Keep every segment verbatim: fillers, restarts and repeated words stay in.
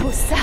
tout ça.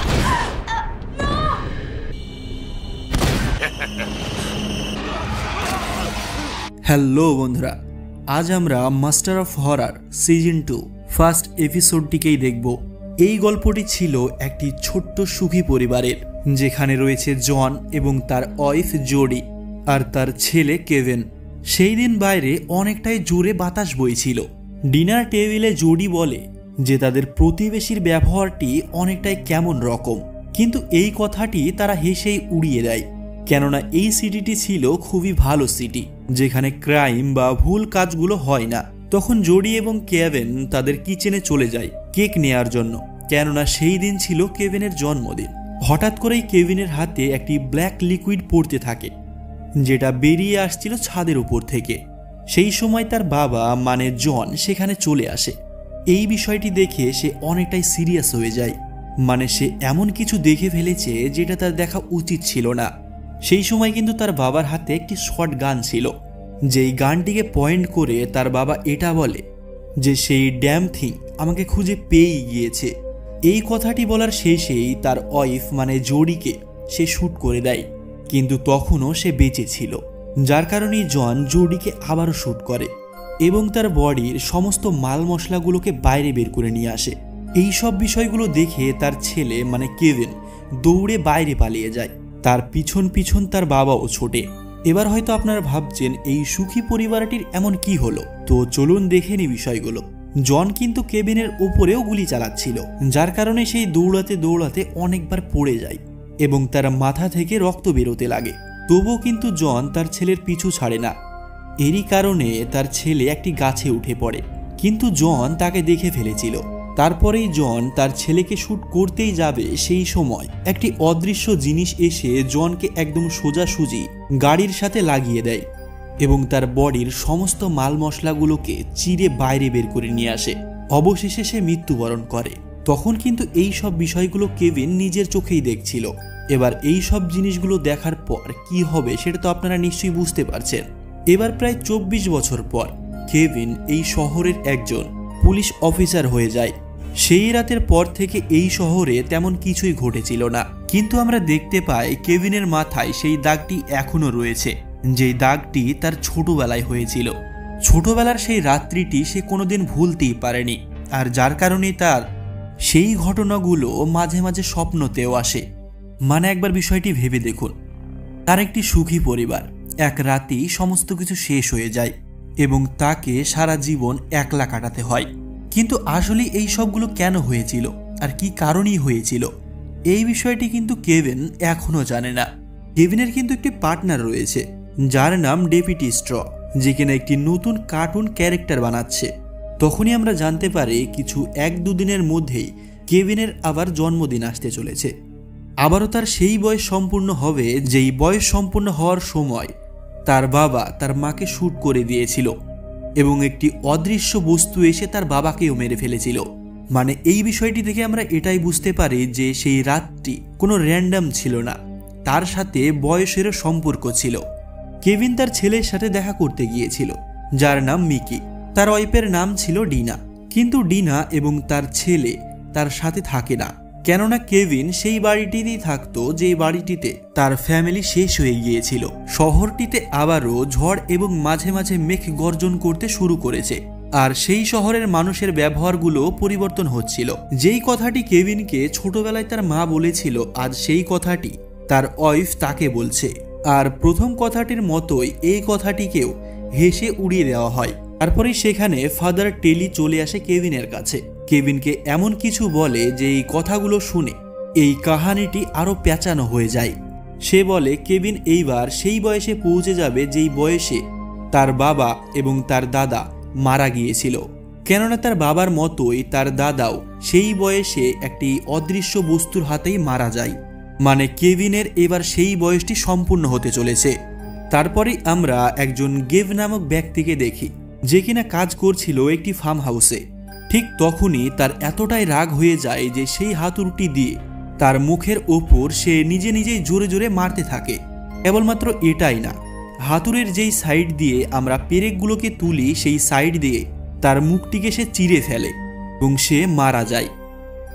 Hello বন্ধুরা, আজ আমরা master of horror season two first এপিসোডটিকেই দেখব। এই গল্পটি ছিল একটি ছোট্ট সুখী পরিবারের, যেখানে রয়েছে জন এবং তার ওয়াইফ জোডি আর তার ছেলে কেভিন। সেই দিন বাইরে অনেকটাই জোরে বাতাস বইছিল। ডিনার টেবিলে জোডি বলে যে তাদের প্রতিবেশীর ব্যবহারটি অনেকটাই কেমন রকম, কিন্তু এই কথাটি তারা হেসেই উড়িয়ে দেয়, কেননা এই সিটিটি ছিল খুবই ভালো সিটি, যেখানে ক্রাইম বা ভুল কাজগুলো হয় না। তখন জোডি এবং কেভিন তাদের কিচেনে চলে যায় কেক নেয়ার জন্য, কেননা সেই দিন ছিল কেভিনের জন্মদিন। হঠাৎ করেই কেভিনের হাতে একটি ব্ল্যাক লিকুইড পড়তে থাকে, যেটা বেরিয়ে আসছিল ছাদের উপর থেকে। সেই সময় তার বাবা মানে জন সেখানে চলে আসে। এই বিষয়টি দেখে সে অনেকটাই সিরিয়াস হয়ে যায়, মানে সে এমন কিছু দেখে ফেলেছে যেটা তার দেখা উচিত ছিল না। সেই সময় কিন্তু তার বাবার হাতে একটি শর্ট গান ছিল, যেই গানটিকে পয়েন্ট করে তার বাবা এটা বলে যে সেই ড্যাম থিং আমাকে খুঁজে পেয়েই গিয়েছে। এই কথাটি বলার শেষেই তার ওয়াইফ মানে জোডিকে সে শ্যুট করে দেয়, কিন্তু তখনও সে বেঁচে ছিল, যার কারণেই জন জোডিকে আবারও শ্যুট করে এবং তার বডির সমস্ত মাল মশলাগুলোকে বাইরে বের করে নিয়ে আসে। এই সব বিষয়গুলো দেখে তার ছেলে মানে কেভিন দৌড়ে বাইরে পালিয়ে যায়, তার পিছন পিছন তার বাবাও ছোটে। এবার হয়তো আপনারা ভাবছেন এই সুখী পরিবারটির এমন কি হলো, তো চলুন দেখে নি বিষয়গুলো। জন কিন্তু কেভিনের উপরেও গুলি চালাচ্ছিল, যার কারণে সেই দৌড়াতে দৌড়াতে অনেকবার পড়ে যায় এবং তার মাথা থেকে রক্ত বেরোতে লাগে। তবুও কিন্তু জন তার ছেলের পিছু ছাড়ে না। এরই কারণে তার ছেলে একটি গাছে উঠে পড়ে, কিন্তু জন তাকে দেখে ফেলেছিল। তারপরেই জন তার ছেলেকে শ্যুট করতেই যাবে, সেই সময় একটি অদৃশ্য জিনিস এসে জনকে একদম সোজাসুজি গাড়ির সাথে লাগিয়ে দেয় এবং তার বডির সমস্ত মাল মশলাগুলোকে চিরে বাইরে বের করে নিয়ে আসে। অবশেষে সে মৃত্যুবরণ করে। তখন কিন্তু এই সব বিষয়গুলো কেভিন নিজের চোখেই দেখছিল। এবার এই সব জিনিসগুলো দেখার পর কি হবে সেটা তো আপনারা নিশ্চয়ই বুঝতে পারছেন। এবার প্রায় চব্বিশ বছর পর কেভিন এই শহরের একজন পুলিশ অফিসার হয়ে যায়। সেই রাতের পর থেকে এই শহরে তেমন কিছুই ঘটেছিল না, কিন্তু আমরা দেখতে পাই কেভিনের মাথায় সেই দাগটি এখনো রয়েছে, যেই দাগটি তার ছোটবেলায় হয়েছিল। ছোটবেলার সেই রাত্রিটি সে কোনোদিন ভুলতেই পারেনি, আর যার কারণে তার সেই ঘটনাগুলো মাঝে মাঝে স্বপ্নতেও আসে। মানে একবার বিষয়টি ভেবে দেখুন, তার একটি সুখী পরিবার, এক রাতেই সমস্ত কিছু শেষ হয়ে যায় এবং তাকে সারা জীবন একলা কাটাতে হয়। কিন্তু আসলে এই সবগুলো কেন হয়েছিল আর কি কারণেই হয়েছিল, এই বিষয়টি কিন্তু কেভিন এখনো জানে না। কেভিনের কিন্তু একটি পার্টনার রয়েছে, যার নাম ডেভিড স্ট্র, যে কিনা একটি নতুন কার্টুন ক্যারেক্টার বানাচ্ছে। তখনই আমরা জানতে পারি কিছু এক দুদিনের মধ্যেই কেভিনের আবার জন্মদিন আসতে চলেছে। আবারও তার সেই বয়স সম্পূর্ণ হবে, যেই বয়স সম্পূর্ণ হওয়ার সময় তার বাবা তার মাকে শ্যুট করে দিয়েছিল এবং একটি অদৃশ্য বস্তু এসে তার বাবাকেও মেরে ফেলেছিল। মানে এই বিষয়টি থেকে আমরা এটাই বুঝতে পারি যে সেই রাতটি কোনো র্যান্ডাম ছিল না, তার সাথে বয়সেরও সম্পর্ক ছিল। কেভিন তার ছেলের সাথে দেখা করতে গিয়েছিল, যার নাম মিকি। তার ওয়াইফের নাম ছিল ডিনা, কিন্তু ডিনা এবং তার ছেলে তার সাথে থাকে না, কেননা কেভিন সেই বাড়িটিতেই থাকতো যে বাড়িটিতে তার ফ্যামিলি শেষ হয়ে গিয়েছিল। শহরটিতে আবারও ঝড় এবং মাঝে মাঝে মেঘ গর্জন করতে শুরু করেছে, আর সেই শহরের মানুষের ব্যবহারগুলো পরিবর্তন হচ্ছিল। যেই কথাটি কেভিনকে ছোটবেলায় তার মা বলেছিল, আজ সেই কথাটি তার ওয়াইফ তাকে বলছে। আর প্রথম কথাটির মতোই এই কথাটিকেও হেসে উড়িয়ে দেওয়া হয়। তারপরে সেখানে ফাদার টেলি চলে আসে কেভিনের কাছে, কেভিনকে এমন কিছু বলে যে এই কথাগুলো শুনে এই কাহিনীটি আরো পেঁচানো হয়ে যায়। সে বলে কেভিন এইবার সেই বয়সে পৌঁছে যাবে যেই বয়সে তার বাবা এবং তার দাদা মারা গিয়েছিল, কেননা তার বাবার মতোই তার দাদাও সেই বয়সে একটি অদৃশ্য বস্তুর হাতেই মারা যায়। মানে কেভিনের এবার সেই বয়সটি সম্পূর্ণ হতে চলেছে। তারপরে আমরা একজন গেভ নামক ব্যক্তিকে দেখি, যে কিনা কাজ করছিল একটি ফার্ম হাউসে। ঠিক তখনই তার এতটাই রাগ হয়ে যায় যে সেই হাতুড়িটি দিয়ে তার মুখের ওপর সে নিজে নিজেই জোরে জোরে মারতে থাকে। কেবলমাত্র এটাই না, হাতুড়ির যেই সাইড দিয়ে আমরা পেরেকগুলোকে তুলি সেই সাইড দিয়ে তার মুখটিকে সে চিরে ফেলে এবং সে মারা যায়।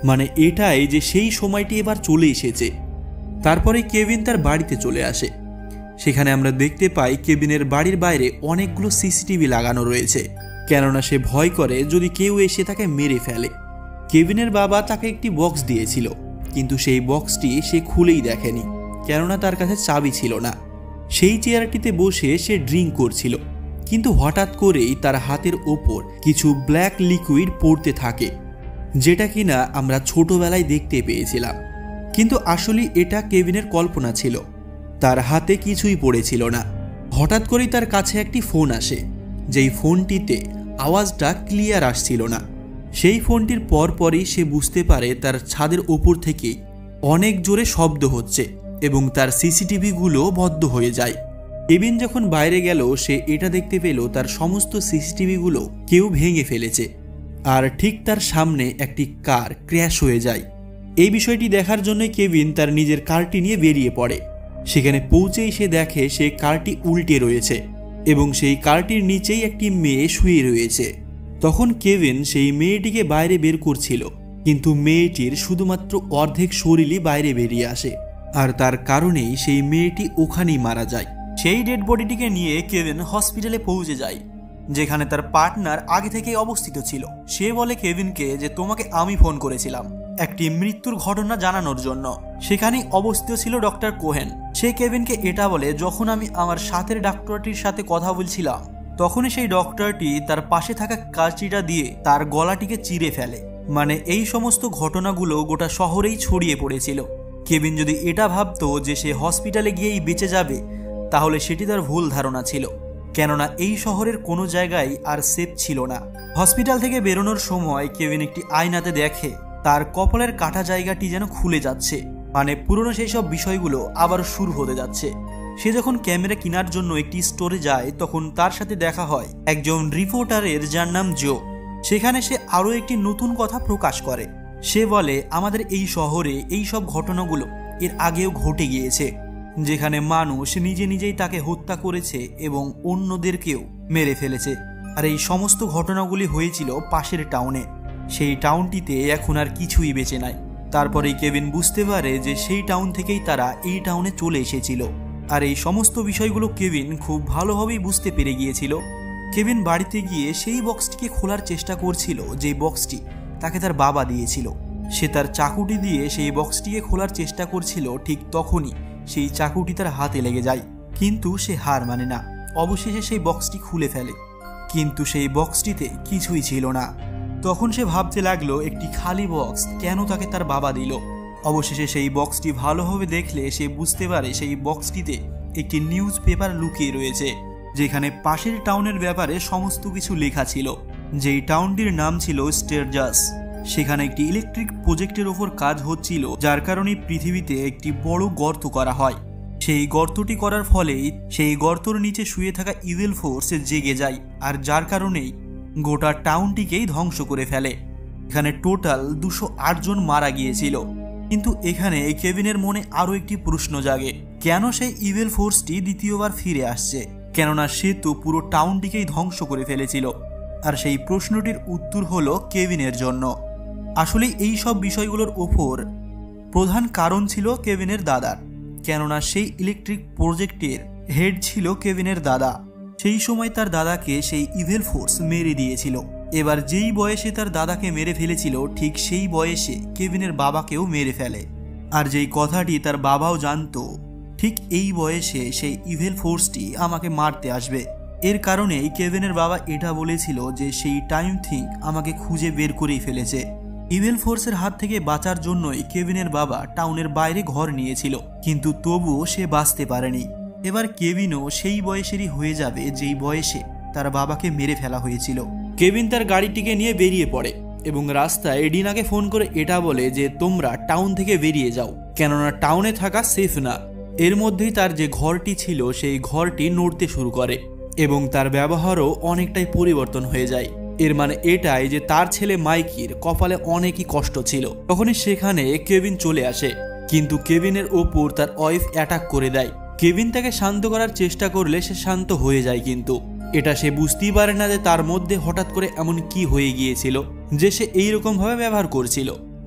মানে এটাই যে সেই সময়টি এবার চলে এসেছে। তারপরে কেভিন তার বাড়িতে চলে আসে। সেখানে আমরা দেখতে পাই কেভিনের বাড়ির বাইরে অনেকগুলো সিসিটিভি লাগানো রয়েছে, কেননা সে ভয় করে যদি কেউ এসে তাকে মেরে ফেলে। কেভিনের বাবা তাকে একটি বক্স দিয়েছিল, কিন্তু সেই বক্সটি সে খুলেই দেখেনি, কেননা তার কাছে চাবি ছিল না। সেই চেয়ারটিতে বসে সে ড্রিঙ্ক করছিল, কিন্তু হঠাৎ করেই তার হাতের ওপর কিছু ব্ল্যাক লিকুইড পড়তে থাকে, যেটা কিনা আমরা ছোটবেলায় দেখতে পেয়েছিলাম। কিন্তু আসলে এটা কেভিনের কল্পনা ছিল, তার হাতে কিছুই পড়েছিল না। হঠাৎ করেই তার কাছে একটি ফোন আসে, যেই ফোনটিতে আওয়াজটা ক্লিয়ার আসছিল না। সেই ফোনটির পরপরই সে বুঝতে পারে তার ছাদের ওপর থেকে অনেক জোরে শব্দ হচ্ছে এবং তার সিসিটিভিগুলো বন্ধ হয়ে যায়। কেভিন যখন বাইরে গেল সে এটা দেখতে পেল তার সমস্ত সিসিটিভিগুলো কেউ ভেঙে ফেলেছে, আর ঠিক তার সামনে একটি কার ক্র্যাশ হয়ে যায়। এই বিষয়টি দেখার জন্য কেভিন তার নিজের কারটি নিয়ে বেরিয়ে পড়ে। সেখানে পৌঁছেই সে দেখে সে কারটি উল্টে রয়েছে এবং সেই কারটির নিচেই একটি মেয়ে শুয়ে রয়েছে। তখন কেভিন সেই মেয়েটিকে বাইরে বের করছিল, কিন্তু মেয়েটির শুধুমাত্র অর্ধেক শরীরই বাইরে বেরিয়ে আসে, আর তার কারণেই সেই মেয়েটি ওখানেই মারা যায়। সেই ডেড বডিটিকে নিয়ে কেভিন হসপিটালে পৌঁছে যায়, যেখানে তার পার্টনার আগে থেকেই অবস্থিত ছিল। সে বলে কেভিনকে যে তোমাকে আমি ফোন করেছিলাম একটি মৃত্যুর ঘটনা জানানোর জন্য। সেখানেই অবস্থিত ছিল ডক্টর কোহেন। সে কেভিনকে এটা বলে যখন আমি আমার সাথের ডাক্তারটির সাথে কথা বলছিলাম তখনই সেই ডক্টরটি তার পাশে থাকা কাঁচিটা দিয়ে তার গলাটিকে চিরে ফেলে। মানে এই সমস্ত ঘটনাগুলো গোটা শহরেই ছড়িয়ে পড়েছিল। কেভিন যদি এটা ভাবতো যে সে হসপিটালে গিয়েই বেঁচে যাবে, তাহলে সেটি তার ভুল ধারণা ছিল, কেননা এই শহরের কোনো জায়গায় আর সেফ ছিল না। হসপিটাল থেকে বেরোনোর সময় কেভিন একটি আয়নাতে দেখে তার কপালের কাটা জায়গাটি যেন খুলে যাচ্ছে, মানে পুরনো সেই সব বিষয়গুলো আবার শুরু হতে যাচ্ছে। সে যখন ক্যামেরা কেনার জন্য একটি স্টোরে যায় তখন তার সাথে দেখা হয় একজন রিপোর্টারের, যার নাম জো। সেখানে সে আরও একটি নতুন কথা প্রকাশ করে। সে বলে আমাদের এই শহরে এই সব ঘটনাগুলো এর আগেও ঘটে গিয়েছে, যেখানে মানুষ নিজে নিজেই তাকে হত্যা করেছে এবং অন্যদেরকেও মেরে ফেলেছে। আর এই সমস্ত ঘটনাগুলি হয়েছিল পাশের টাউনে। সেই টাউনটিতে এখন আর কিছুই বেঁচে নাই। তারপরেই কেভিন বুঝতে পারে যে সেই টাউন থেকেই তারা এই টাউনে চলে এসেছিল। আর এই সমস্ত বিষয়গুলো কেভিন খুব ভালোভাবেই বুঝতে পেরে গিয়েছিল। কেভিন বাড়িতে গিয়ে সেই বক্সটিকে খোলার চেষ্টা করছিল, যে বক্সটি তাকে তার বাবা দিয়েছিল। সে তার চাকুটি দিয়ে সেই বক্সটিকে খোলার চেষ্টা করছিল, ঠিক তখনই সেই চাকুটি তার হাতে লেগে যায়। কিন্তু সে হার মানে না, অবশেষে সেই বক্সটি খুলে ফেলে। কিন্তু সেই বক্সটিতে কিছুই ছিল না। তখন সে ভাবতে লাগলো একটি খালি বক্স কেন তাকে তার বাবা দিল। অবশেষে সেই বক্সটি ভালোভাবে দেখলে সে বুঝতে পারে সেই বক্সটিতে একটি নিউজ পেপার লুকিয়ে রয়েছে, যেখানে পাশের টাউনের ব্যাপারে সমস্ত কিছু লেখা ছিল। যেই টাউনটির নাম ছিল স্টেরজাস। সেখানে একটি ইলেকট্রিক প্রজেক্টের ওপর কাজ হচ্ছিল, যার কারণে পৃথিবীতে একটি বড় গর্ত করা হয়। সেই গর্তটি করার ফলেই সেই গর্তর নিচে শুয়ে থাকা ইভিল ফোর্স জেগে যায়, আর যার কারণেই গোটা টাউনটিকেই ধ্বংস করে ফেলে। এখানে টোটাল দুশো আট জন মারা গিয়েছিল। কিন্তু এখানে কেভিনের মনে আরও একটি প্রশ্ন জাগে, কেন সেই ইভিল ফোর্সটি দ্বিতীয়বার ফিরে আসছে? কেননা সে তো পুরো টাউনটিকেই ধ্বংস করে ফেলেছিল। আর সেই প্রশ্নটির উত্তর হলো কেভিনের জন্য। আসলে এই সব বিষয়গুলোর ওপর প্রধান কারণ ছিল কেভিনের দাদার, কেননা সেই ইলেকট্রিক প্রজেক্টের হেড ছিল কেভিনের দাদা। সেই সময় তার দাদাকে সেই ইভিল ফোর্স মেরে দিয়েছিল। এবার যেই বয়সে তার দাদাকে মেরে ফেলেছিল, ঠিক সেই বয়সে কেভিনের বাবাকেও মেরে ফেলে। আর যেই কথাটি তার বাবাও জানতো, ঠিক এই বয়সে সেই ইভিল ফোর্সটি আমাকে মারতে আসবে। এর কারণেই কেভিনের বাবা এটা বলেছিল যে সেই টাইম থিঙ্ক আমাকে খুঁজে বের করেই ফেলেছে। ইভিল ফোর্সের হাত থেকে বাঁচার জন্যই কেভিনের বাবা টাউনের বাইরে ঘর নিয়েছিল, কিন্তু তবুও সে বাঁচতে পারেনি। এবার কেভিনও সেই বয়সেরই হয়ে যাবে যেই বয়সে তার বাবাকে মেরে ফেলা হয়েছিল। কেভিন তার গাড়িটিকে নিয়ে বেরিয়ে পড়ে এবং রাস্তায় ডিনাকে ফোন করে এটা বলে যে তোমরা টাউন থেকে বেরিয়ে যাও, কেননা টাউনে থাকা সেফ না। এর মধ্যেই তার যে ঘরটি ছিল সেই ঘরটি নড়তে শুরু করে এবং তার ব্যবহারও অনেকটাই পরিবর্তন হয়ে যায়। এর মানে এটাই যে তার ছেলে মাইকির কপালে অনেকই কষ্ট ছিল। তখনই সেখানে কেভিন চলে আসে, কিন্তু কেভিনের ওপর তার ওয়াইফ অ্যাটাক করে দেয়। কেভিন তাকে শান্ত করার চেষ্টা করলে সে শান্ত হয়ে যায়, কিন্তু এটা সে বুঝতেই পারে না যে তার মধ্যে হঠাৎ করে এমন কি হয়ে গিয়েছিল যে সে এইরকম ভাবে ব্যবহার করছিল।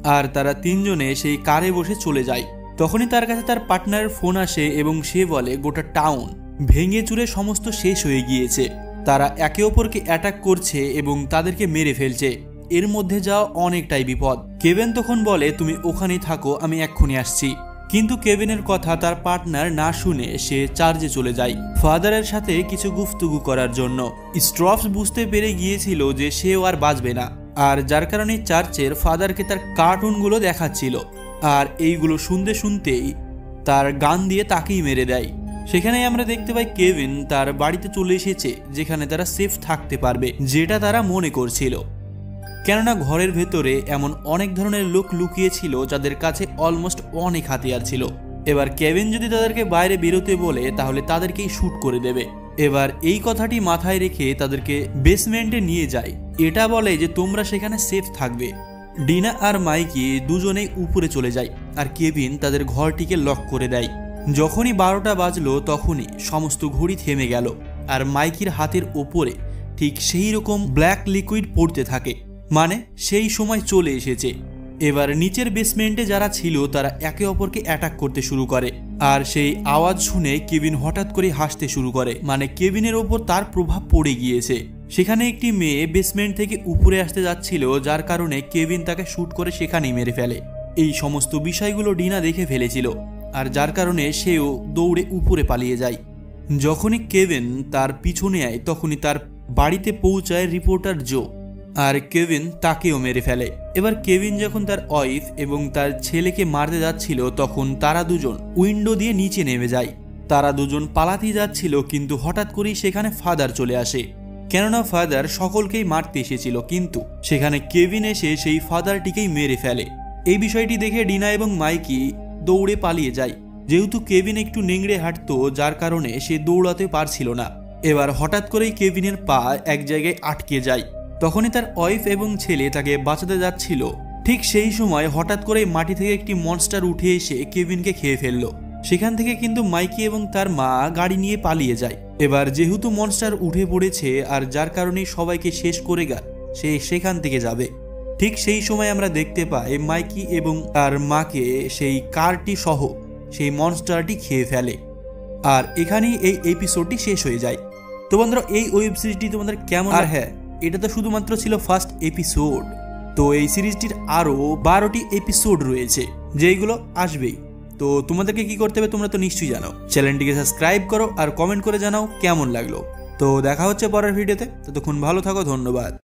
আর তারা তিনজনে সেই কারে বসে চলে যায়। তখনই তার কাছে তার পার্টনারের ফোন আসে এবং সে বলে গোটা টাউন ভেঙে চুরে সমস্ত শেষ হয়ে গিয়েছে, তারা একে অপরকে অ্যাটাক করছে এবং তাদেরকে মেরে ফেলছে, এর মধ্যে যাওয়া অনেকটাই বিপদ। কেভিন তখন বলে তুমি ওখানেই থাকো, আমি এক্ষুনি আসছি। কিন্তু কেভিনের কথা তার পার্টনার না শুনে সে চার্জে চলে যায় ফাদারের সাথে কিছু গুফতুগু করার জন্য। স্ট্রফস বুঝতে পেরে গিয়েছিল যে সেও আর বাঁচবে না, আর যার কারণে চার্চের ফাদারকে তার কার্টুনগুলো দেখাচ্ছিল, আর এইগুলো শুনতে শুনতেই তার গান দিয়ে তাকেই মেরে দেয়। সেখানেই আমরা দেখতে পাই কেভিন তার বাড়িতে চলে এসেছে, যেখানে তারা সেফ থাকতে পারবে, যেটা তারা মনে করছিল। কেননা ঘরের ভেতরে এমন অনেক ধরনের লোক লুকিয়েছিল যাদের কাছে অলমোস্ট অনেক হাতিয়ার ছিল। এবার কেভিন যদি তাদেরকে বাইরে বেরোতে বলে তাহলে তাদেরকেই শুট করে দেবে। এবার এই কথাটি মাথায় রেখে তাদেরকে বেসমেন্টে নিয়ে যায়, এটা বলে যে তোমরা সেখানে সেফ থাকবে। ডিনা আর মাইকি দুজনেই উপরে চলে যায়, আর কেভিন তাদের ঘরটিকে লক করে দেয়। যখনই বারোটা বাজলো তখনই সমস্ত ঘড়ি থেমে গেল, আর মাইকির হাতের ওপরে ঠিক সেই রকম ব্ল্যাক লিকুইড পড়তে থাকে, মানে সেই সময় চলে এসেছে। এবার নিচের বেসমেন্টে যারা ছিল তারা একে অপরকে অ্যাটাক করতে শুরু করে, আর সেই আওয়াজ শুনে কেভিন হঠাৎ করে হাসতে শুরু করে, মানে কেভিনের ওপর তার প্রভাব পড়ে গিয়েছে। সেখানে একটি মেয়ে বেসমেন্ট থেকে উপরে আসতে যাচ্ছিল, যার কারণে কেভিন তাকে শুট করে সেখানেই মেরে ফেলে। এই সমস্ত বিষয়গুলো ডিনা দেখে ফেলেছিল, আর যার কারণে সেও দৌড়ে উপরে পালিয়ে যায়। যখনই কেভিন তার পিছনে আয় তখনই তার বাড়িতে পৌঁছায় রিপোর্টার জো, আর কেভিন তাকেও মেরে ফেলে। এবার কেভিন যখন তার ওয়াইফ এবং তার ছেলেকে মারতে যাচ্ছিল তখন তারা দুজন উইন্ডো দিয়ে নিচে নেমে যায়। তারা দুজন পালাতেই যাচ্ছিল, কিন্তু হঠাৎ করেই সেখানে ফাদার চলে আসে, কেননা ফাদার সকলকেই মারতে এসেছিল, কিন্তু সেখানে কেভিন এসে সেই ফাদারটিকেই মেরে ফেলে। এই বিষয়টি দেখে ডিনা এবং মাইকি দৌড়ে পালিয়ে যায়, যেহেতু কেভিন একটু নেংড়ে হাঁটতো যার কারণে সে দৌড়াতে পারছিল না। এবার হঠাৎ করেই কেভিনের পা এক জায়গায় আটকে যায়, তখনই তার ওয়াইফ এবং ছেলে তাকে বাঁচাতে যাচ্ছিল। ঠিক সেই সময় হঠাৎ করে মাটি থেকে একটি মনস্টার উঠে এসে কেভিনকে খেয়ে ফেললো। সেখান থেকে কিন্তু মাইকি এবং তার মা গাড়ি নিয়ে পালিয়ে যায়। এবার যেহেতু মনস্টার উঠে পড়েছে আর যার কারণে সবাইকে শেষ করে গা সে সেখান থেকে যাবে, ঠিক সেই সময় আমরা দেখতে পাই মাইকি এবং তার মাকে সেই কারটি সহ সেই মনস্টারটি খেয়ে ফেলে। আর এখানেই এই এপিসোডটি শেষ হয়ে যায়। তো বন্ধুরা, এই ওয়েব সিরিজটি তোমাদের কেমন? আর হ্যাঁ, এটা তো শুধুমাত্র ছিল ফার্স্ট এপিসোড, তো এই সিরিজটির আরও বারোটি এপিসোড রয়েছে যেইগুলো আসবেই। তো তোমাদেরকে কি করতে হবে তোমরা তো নিশ্চয়ই জানো। চ্যানেলটিকে সাবস্ক্রাইব করো আর কমেন্ট করে জানাও কেমন লাগলো। তো দেখা হচ্ছে পরের ভিডিওতে, ততক্ষণ ভালো থাকো, ধন্যবাদ।